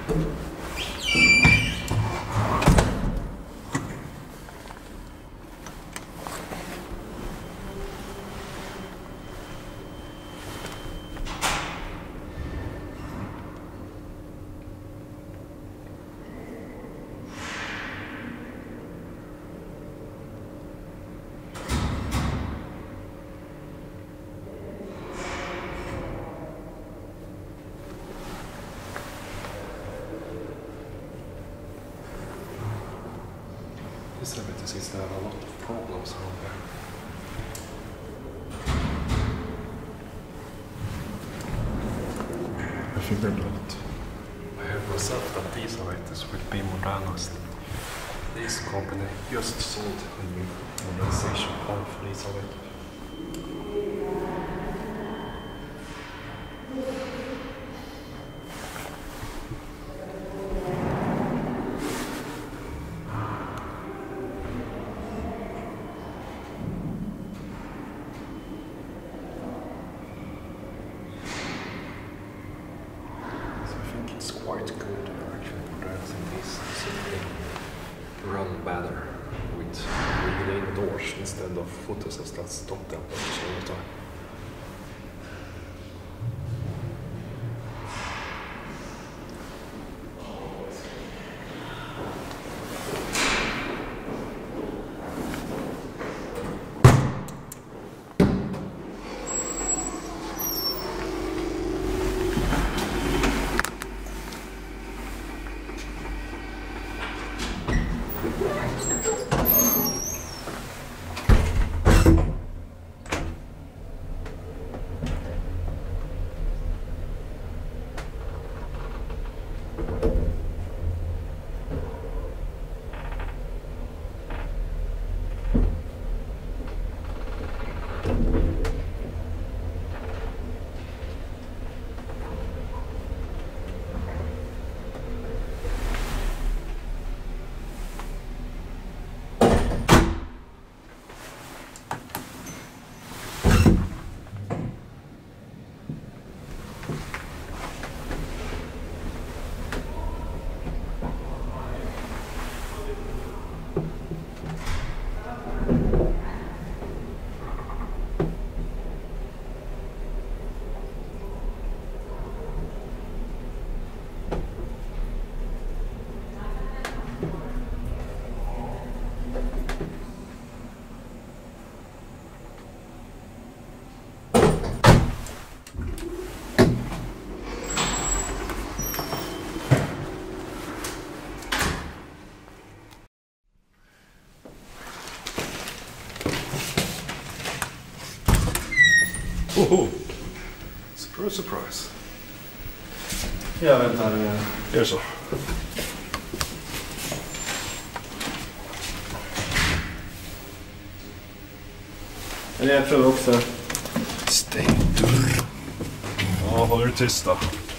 This service seems to have a lot of problems around there. I figured that. I heard myself that these elevators will be modernized. This company just sold a new modernization plan for these elevators. It's quite good actually modernizing these so they run better with regulated doors instead of footuses that stop them all the time. Oho! Surprise, surprise. Jag väntar. Gör så. Eller jag tror också. Stäng dörr. Ja, håll er tysta.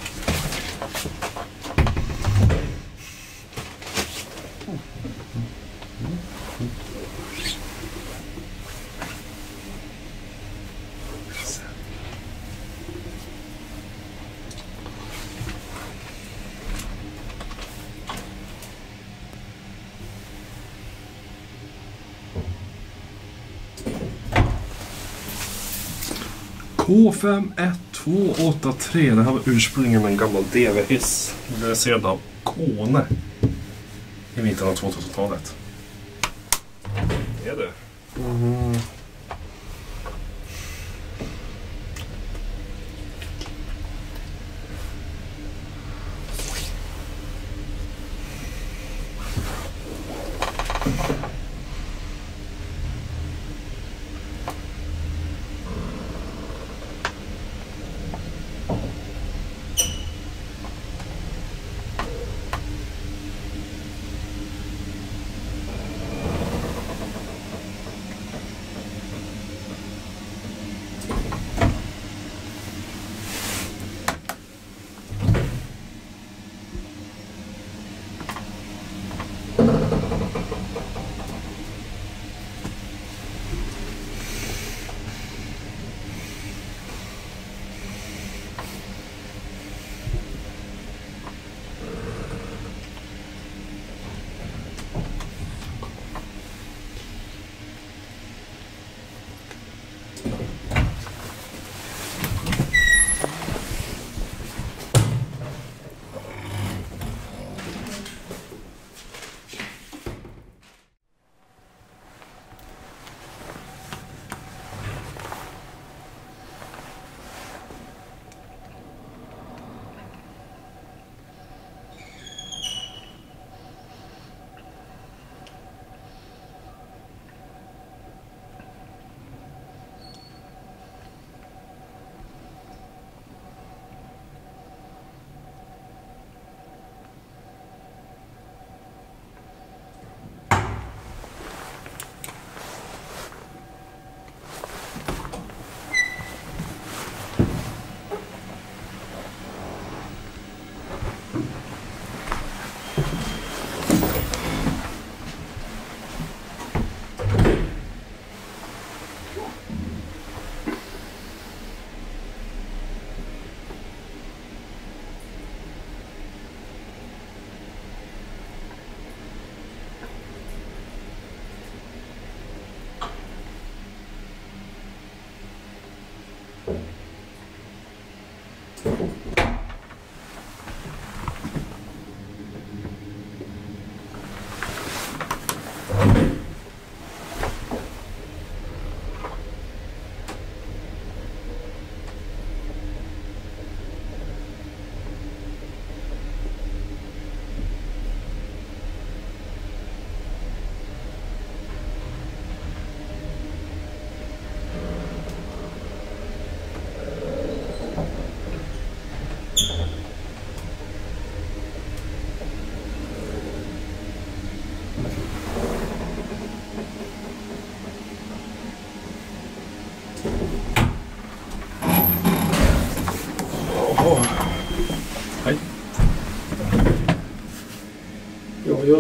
K51283, det här var ursprungligen en gammal DV-hiss. Det är sedan av Kone i mitten av 2000-talet. Det är det.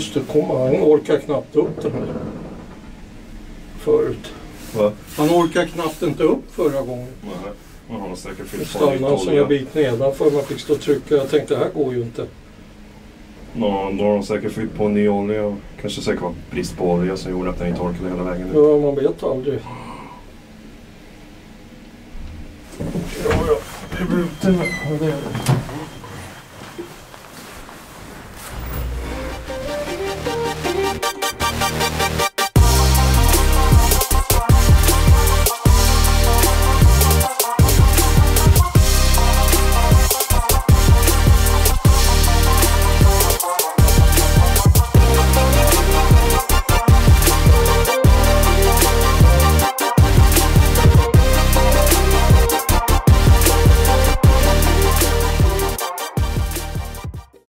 just det, han orkar knappt upp den här förut. Va? Han orkar knappt inte upp förra gången. Nej, man har säkert fyllt på Stannade lite han som olja. en bit nedanför, man fick stå och trycka. Jag tänkte, det här går ju inte. Ja, då har de säkert fyllt på ny olja och kanske säkert var brist på olja som gjorde att den inte torkade hela vägen ut. Ja, man vet aldrig. Ja, vi är ute med det.